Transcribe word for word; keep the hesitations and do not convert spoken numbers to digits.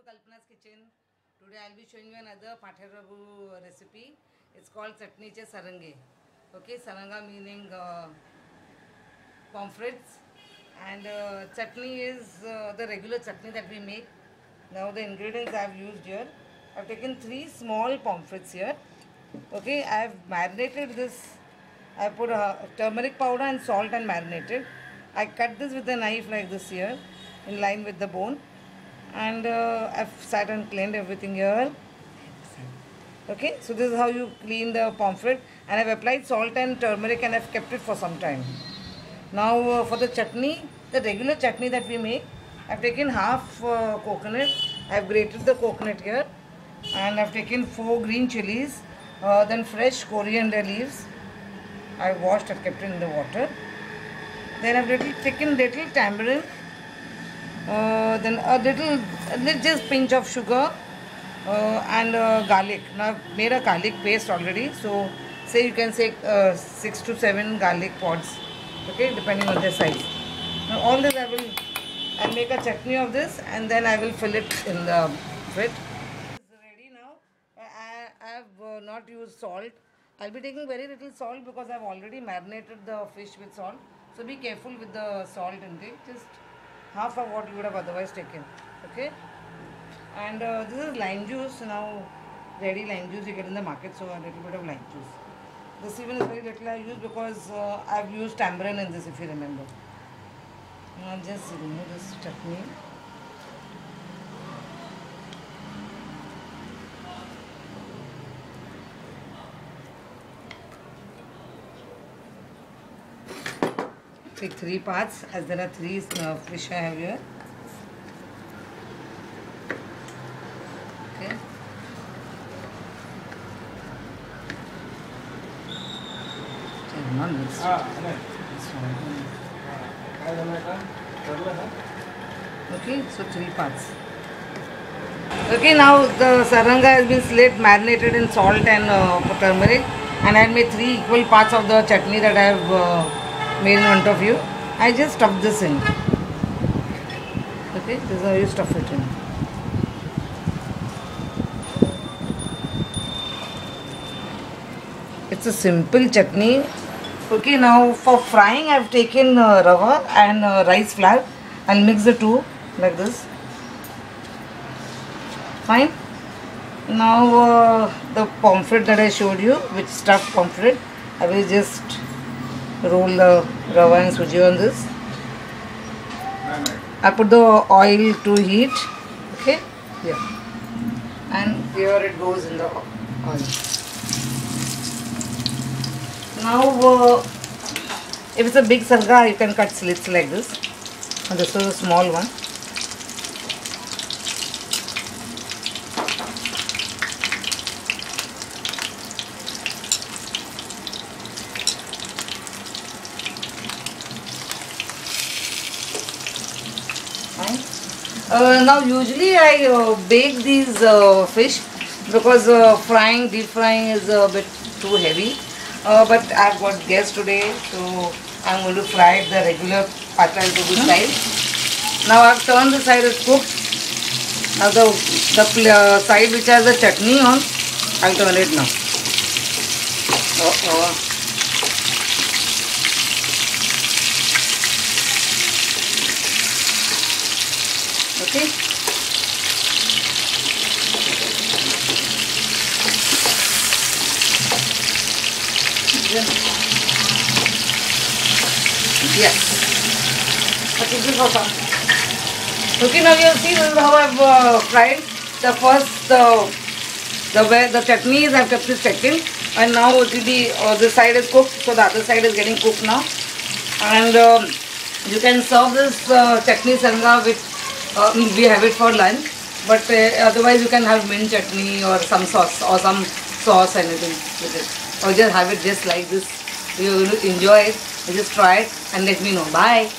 Kalpana's kitchen. Today I'll be showing you another Patherabu recipe. It's called Chutney Che Sarange. Okay, Saranga meaning uh, pomfrets, and uh, chutney is uh, the regular chutney that we make. Now the ingredients I've used here. I've taken three small pomfrets here. Okay, I've marinated this. I put uh, turmeric powder and salt and marinated. I cut this with a knife like this here, in line with the bone. And uh, I've sat and cleaned everything here. Okay, so this is how you clean the pomfret. And I've applied salt and turmeric and I've kept it for some time. Now uh, for the chutney, the regular chutney that we make, I've taken half uh, coconut. I've grated the coconut here. And I've taken four green chilies. Uh, then fresh coriander leaves. I've washed and kept it in the water. Then I've little, taken little tamarind. Uh, then a little, a little just pinch of sugar uh, and uh, garlic. Now I've made a garlic paste already. So say you can say uh, six to seven garlic pods. Okay, depending on their size. Now all this I will, I'll make a chutney of this and then I will fill it in the fit. It's ready now. I, I have uh, not used salt. I'll be taking very little salt because I've already marinated the fish with salt. So be careful with the salt intake. Just half of what you would have otherwise taken. Okay. And uh, this is lime juice. Now ready lime juice you get in the market. So a little bit of lime juice. This even is very little I use because uh, I've used tamarind in this, if you remember. Now just remove this chutney. Take three parts as there are three uh, fish I have here. Okay. Not mixed. Okay, so three parts. Okay, now the saranga has been slit, marinated in salt and uh, turmeric, and I made three equal parts of the chutney that I have uh, made in front of you. I just stuff this in. Okay, this is how you stuff it in. It's a simple chutney. Okay, now for frying I have taken uh, rava and uh, rice flour. I'll mix the two like this. Fine. Now uh, the pomfret that I showed you, which stuffed pomfret, I will just roll the rava and suji on this. I put the oil to heat. Okay, here, and here it goes in the oil. Now, uh, if it's a big sarga, you can cut slits like this. And this is a small one. Fine. Uh, now, usually I uh, bake these uh, fish because uh, frying, deep frying is a bit too heavy. Uh, but I've got guests today, so I'm going to fry it the regular Patherabu style. Now I've turned the side is cooked. Now the, the uh, side which has the chutney on, I'll turn it now. Uh -oh. Okay. Yes. Okay, now you see this is how I've uh, fried the first uh, the where the chutney is. I've kept it second, and now it will be uh, this side is cooked, so the other side is getting cooked now. And um, you can serve this uh, chutney saranga with uh, we have it for lunch, but uh, otherwise you can have mint chutney or some sauce or some sauce anything with it, or just have it just like this. You're going to enjoy it. Just try it and let me know. Bye.